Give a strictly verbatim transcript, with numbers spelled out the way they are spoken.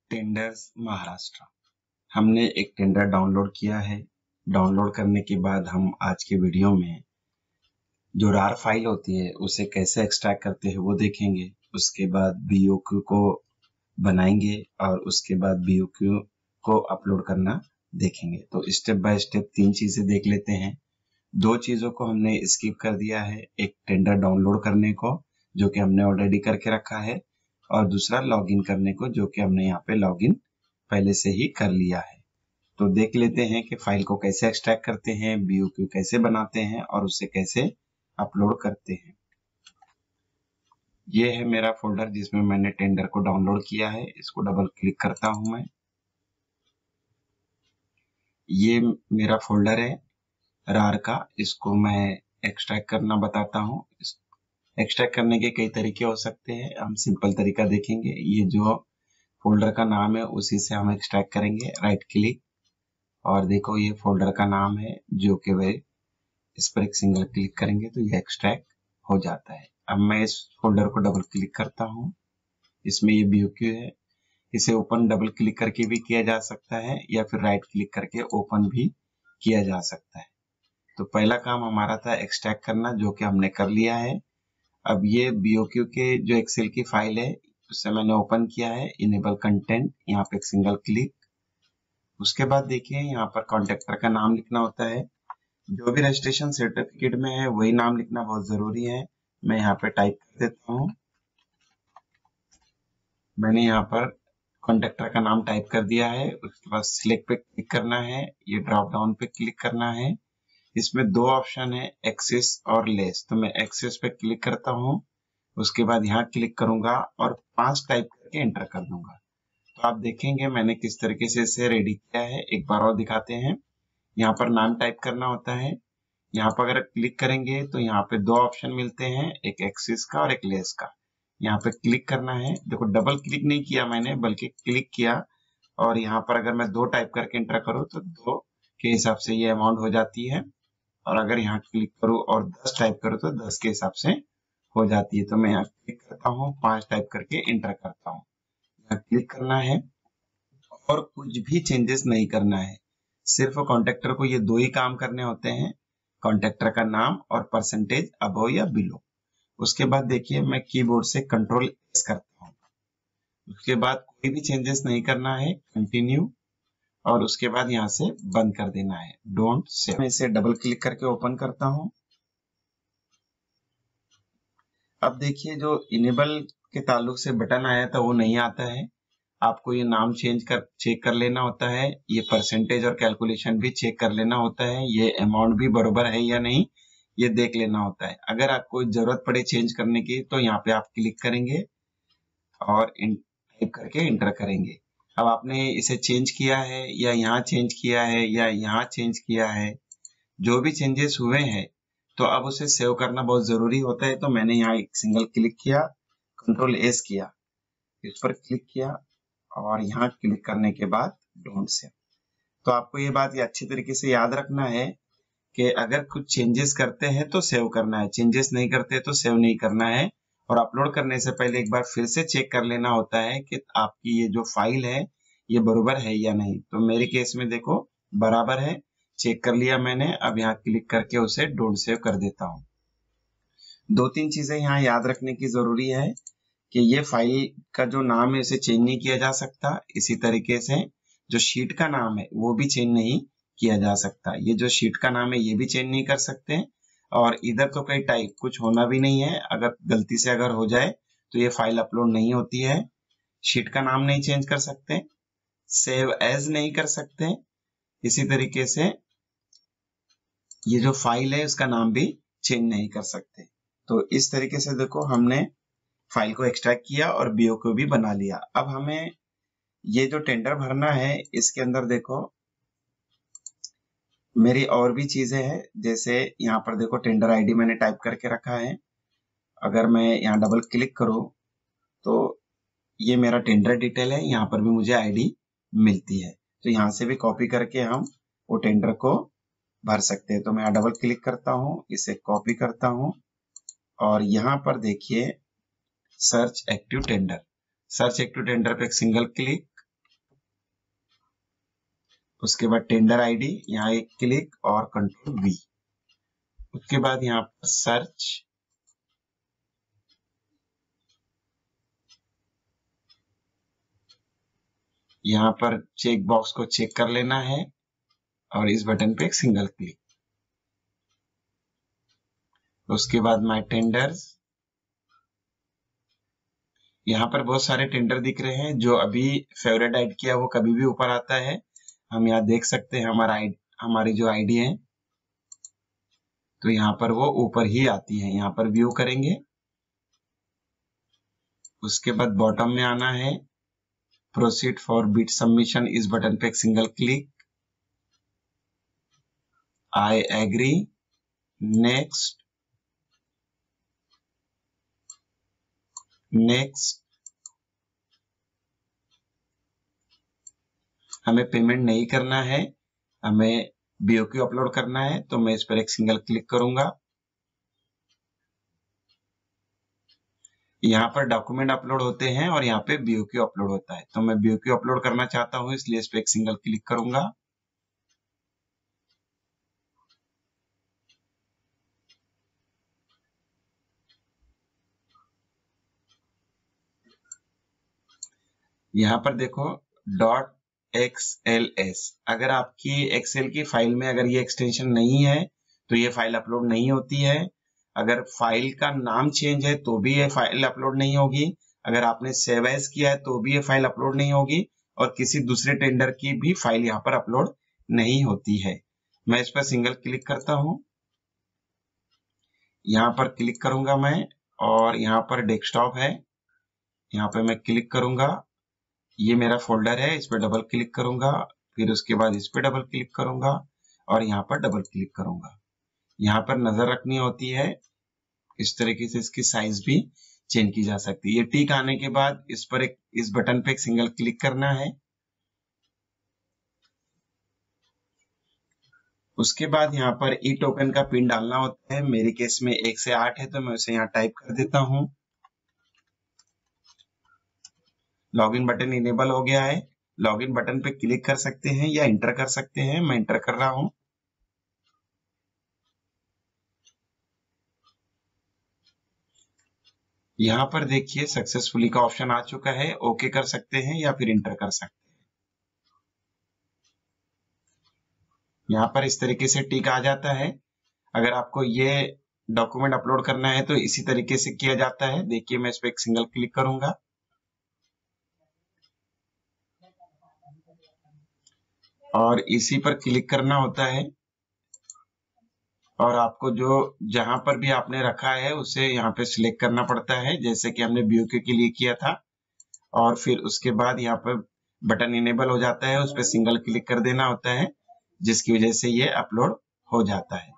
Tenders Maharashtra. हमने एक tender download किया है। डाउनलोड करने के बाद हम आज के वीडियो में जो रार फाइल होती है उसे कैसे एक्सट्रैक्ट करते हैं वो देखेंगे। उसके बाद बीओक्यू को बनाएंगे और उसके बाद बीओक्यू को अपलोड करना देखेंगे। तो स्टेप बाय स्टेप तीन चीजें देख लेते हैं। दो चीजों को हमने स्किप कर दिया है, एक टेंडर डाउनलोड करने को जो कि हमने ऑलरेडी करके रखा है, और दूसरा लॉगिन करने को जो कि हमने यहाँ पे लॉगिन पहले से ही कर लिया है। तो देख लेते हैं कि फाइल को कैसे एक्सट्रैक्ट करते हैं, बीओक्यू कैसे बनाते हैं और उसे कैसे अपलोड करते हैं। ये है मेरा फोल्डर जिसमें मैंने टेंडर को डाउनलोड किया है। इसको डबल क्लिक करता हूं मैं। ये मेरा फोल्डर है रार का। इसको मैं एक्सट्रैक्ट करना बताता हूं। एक्सट्रैक्ट करने के कई तरीके हो सकते हैं, हम सिंपल तरीका देखेंगे। ये जो फोल्डर का नाम है उसी से हम एक्सट्रैक्ट करेंगे। राइट क्लिक और देखो ये फोल्डर का नाम है जो कि वे इस पर एक सिंगल क्लिक करेंगे तो ये एक्सट्रैक्ट हो जाता है। अब मैं इस फोल्डर को डबल क्लिक करता हूँ। इसमें ये बीओक्यू है। इसे ओपन डबल क्लिक करके भी किया जा सकता है या फिर राइट क्लिक करके ओपन भी किया जा सकता है। तो पहला काम हमारा था एक्सट्रैक्ट करना, जो कि हमने कर लिया है। अब ये बीओक्यू के जो एक्सेल की फाइल है उससे मैंने ओपन किया है। इनेबल कंटेंट, यहाँ पे एक सिंगल क्लिक। उसके बाद देखिए यहाँ पर कॉन्ट्रैक्टर का नाम लिखना होता है। जो भी रजिस्ट्रेशन सर्टिफिकेट में है वही नाम लिखना बहुत जरूरी है। मैं यहाँ पे टाइप कर देता हूँ। मैंने यहाँ पर कॉन्ट्रैक्टर का नाम टाइप कर दिया है। उसके बाद सिलेक्ट पे क्लिक करना है, ये ड्रॉप डाउन पे क्लिक करना है। इसमें दो ऑप्शन है, एक्सेस और लेस। तो मैं एक्सेस पे क्लिक करता हूँ। उसके बाद यहाँ क्लिक करूंगा और पांच टाइप करके एंटर कर दूंगा। तो आप देखेंगे मैंने किस तरीके से इसे रेडी किया है। एक बार और दिखाते हैं। यहाँ पर नाम टाइप करना होता है। यहाँ पर अगर क्लिक करेंगे तो यहाँ पे दो ऑप्शन मिलते हैं, एक एक्सिस का और एक लेस का। यहाँ पे क्लिक करना है। देखो डबल क्लिक नहीं किया मैंने बल्कि क्लिक किया, और यहाँ पर अगर मैं दो टाइप करके एंटर करूँ तो दो के हिसाब से ये अमाउंट हो जाती है, और अगर यहाँ क्लिक करूँ और दस टाइप करूँ तो दस के हिसाब से हो जाती है। तो मैं यहाँ क्लिक करता हूँ, पांच टाइप करके एंटर करता हूँ। यहाँ क्लिक करना है और कुछ भी चेंजेस नहीं करना है। सिर्फ कॉन्ट्रैक्टर को ये दो ही काम करने होते हैं, कॉन्ट्रैक्टर का नाम और परसेंटेज अबव या बिलो। उसके बाद देखिए मैं कीबोर्ड से कंट्रोल एस करता हूँ। उसके बाद कोई भी चेंजेस नहीं करना है, कंटिन्यू, और उसके बाद यहाँ से बंद कर देना है, डोंट सेव। मैं इसे डबल क्लिक करके ओपन करता हूँ। अब देखिए जो इनेबल के ताल्लुक से बटन आया था वो नहीं आता है। आपको ये नाम चेंज कर चेक कर लेना होता है, ये परसेंटेज और कैलकुलेशन भी चेक कर लेना होता है, ये अमाउंट भी बराबर है या नहीं ये देख लेना होता है। अगर आपको जरूरत पड़े चेंज करने की तो यहाँ पे आप क्लिक करेंगे और टाइप करके इंटर करेंगे। अब आपने इसे चेंज किया है या यहाँ चेंज किया है या यहाँ चेंज किया है, जो भी चेंजेस हुए हैं तो अब उसे सेव करना बहुत जरूरी होता है। तो मैंने यहाँ एक सिंगल क्लिक किया, कंट्रोल एस किया, इस पर क्लिक किया और यहाँ क्लिक करने के बाद डोंट सेव। तो आपको ये बात ये अच्छी तरीके से याद रखना है कि अगर कुछ चेंजेस करते हैं तो सेव करना है, चेंजेस नहीं करते तो सेव नहीं करना है। और अपलोड करने से पहले एक बार फिर से चेक कर लेना होता है कि आपकी ये जो फाइल है ये बराबर है या नहीं। तो मेरे केस में देखो बराबर है, चेक कर लिया मैंने। अब यहाँ क्लिक करके उसे डोंट सेव कर देता हूँ। दो तीन चीजें यहाँ याद रखने की जरूरी है कि ये फाइल का जो नाम है उसे चेंज नहीं किया जा सकता। इसी तरीके से जो शीट का नाम है वो भी चेंज नहीं किया जा सकता। ये जो शीट का नाम है ये भी चेंज नहीं कर सकते, और इधर तो कई टाइप कुछ होना भी नहीं है। अगर गलती से अगर हो जाए तो ये फाइल अपलोड नहीं होती है। शीट का नाम नहीं चेंज कर सकते, सेव एज नहीं कर सकते। इसी तरीके से ये जो फाइल है उसका नाम भी चेंज नहीं कर सकते। तो इस तरीके से देखो हमने फाइल को एक्सट्रैक्ट किया और बीओक्यू भी बना लिया। अब हमें ये जो टेंडर भरना है इसके अंदर देखो मेरी और भी चीजें हैं। जैसे यहाँ पर देखो टेंडर आईडी मैंने टाइप करके रखा है। अगर मैं यहाँ डबल क्लिक करूँ तो ये मेरा टेंडर डिटेल है, यहाँ पर भी मुझे आईडी मिलती है। तो यहाँ से भी कॉपी करके हम वो टेंडर को भर सकते हैं। तो मैं यहाँ डबल क्लिक करता हूँ, इसे कॉपी करता हूँ और यहाँ पर देखिए search active tender. Search active tender पे एक सिंगल क्लिक उसके बाद टेंडर आईडी, यहाँ एक क्लिक और कंट्रोल वी। उसके बाद यहाँ पर सर्च, यहाँ पर चेक बॉक्स को चेक कर लेना है और इस बटन पे एक सिंगल क्लिक। उसके बाद माय टेंडर्स, यहाँ पर बहुत सारे टेंडर दिख रहे हैं। जो अभी फेवरेट ऐड किया वो कभी भी ऊपर आता है। हम यहाँ देख सकते हैं हमारा आईडी, हमारी जो आईडी है तो यहाँ पर वो ऊपर ही आती है। यहाँ पर व्यू करेंगे। उसके बाद बॉटम में आना है, प्रोसीड फॉर बिड सबमिशन, इस बटन पे एक single click. I agree, next, next. हमें पेमेंट नहीं करना है, हमें बीओक्यू अपलोड करना है, तो मैं इस पर एक सिंगल क्लिक करूंगा। यहाँ पर डॉक्यूमेंट अपलोड होते हैं और यहाँ पे बीओक्यू अपलोड होता है, तो मैं बीओक्यू अपलोड करना चाहता हूँ, इसलिए इस पर एक सिंगल क्लिक करूंगा। यहाँ पर देखो डॉट एक्स एल एस, अगर आपकी एक्सेल की फाइल में अगर ये एक्सटेंशन नहीं है तो ये फाइल अपलोड नहीं होती है। अगर फाइल का नाम चेंज है तो भी ये फाइल अपलोड नहीं होगी। अगर आपने सेव एज किया है तो भी ये फाइल अपलोड नहीं होगी और किसी दूसरे टेंडर की भी फाइल यहाँ पर अपलोड नहीं होती है। मैं इस पर सिंगल क्लिक करता हूँ, यहाँ पर क्लिक करूंगा मैं और यहाँ पर डेस्कटॉप है, यहाँ पे मैं क्लिक करूंगा। ये मेरा फोल्डर है, इस पर डबल क्लिक करूंगा, फिर उसके बाद इस पर डबल क्लिक करूंगा और यहाँ पर डबल क्लिक करूंगा। यहाँ पर नजर रखनी होती है, इस तरीके से इसकी साइज भी चेंज की जा सकती है। ये टिक आने के बाद इस पर एक इस बटन पे एक सिंगल क्लिक करना है। उसके बाद यहाँ पर ई टोकन का पिन डालना होता है। मेरे केस में एक से आठ है तो मैं उसे यहाँ टाइप कर देता हूँ। लॉगिन बटन इनेबल हो गया है। लॉगिन बटन पे क्लिक कर सकते हैं या इंटर कर सकते हैं। मैं इंटर कर रहा हूं। यहाँ पर देखिए सक्सेसफुली का ऑप्शन आ चुका है। ओके कर सकते हैं या फिर इंटर कर सकते हैं। यहाँ पर इस तरीके से टिक आ जाता है। अगर आपको ये डॉक्यूमेंट अपलोड करना है तो इसी तरीके से किया जाता है। देखिए मैं इस पर एक सिंगल क्लिक करूंगा और इसी पर क्लिक करना होता है और आपको जो जहां पर भी आपने रखा है उसे यहाँ पे सिलेक्ट करना पड़ता है, जैसे कि हमने बीओक्यू के लिए किया था। और फिर उसके बाद यहाँ पर बटन इनेबल हो जाता है, उस पर सिंगल क्लिक कर देना होता है, जिसकी वजह से ये अपलोड हो जाता है।